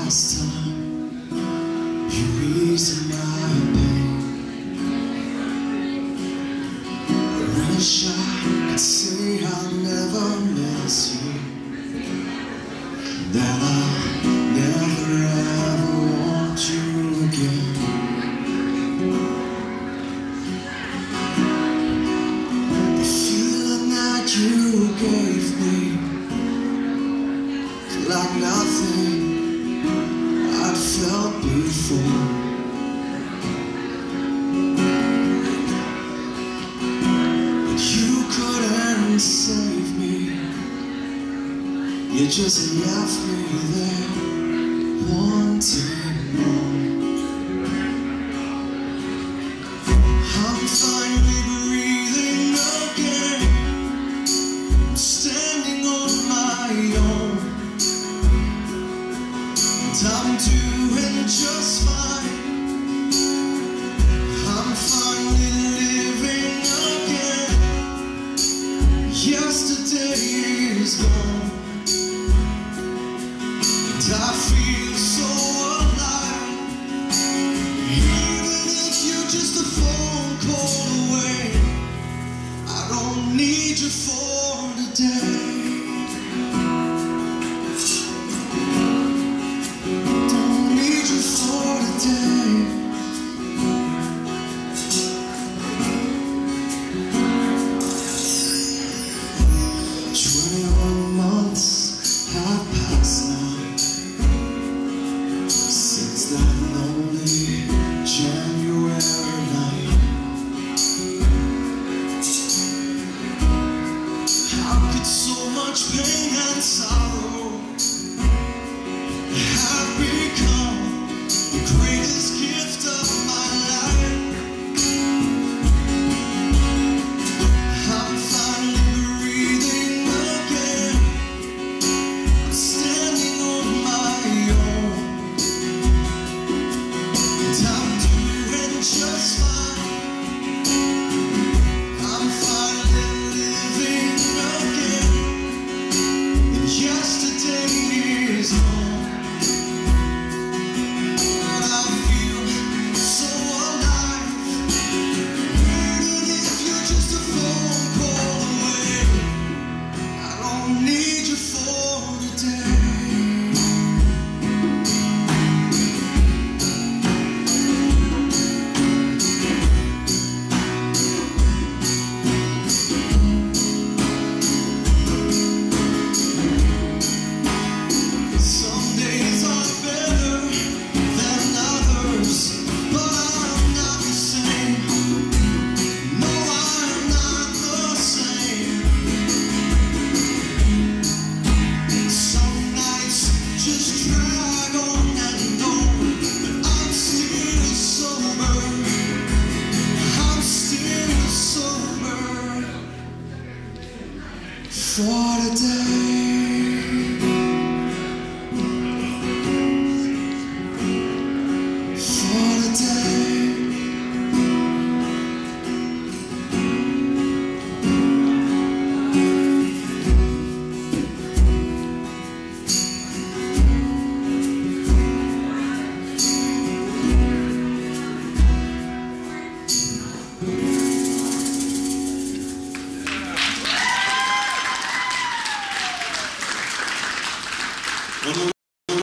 last time you eased my pain. I wish I could say I'll never miss you, that I'll never ever want you again. The feeling that you gave me, like nothing I'd felt before. But you couldn't save me, you just left me there wanting more. I'm finally breathing again, I'm standing on my own, I'm doing just fine. I'm finally living again. Yesterday is gone, and I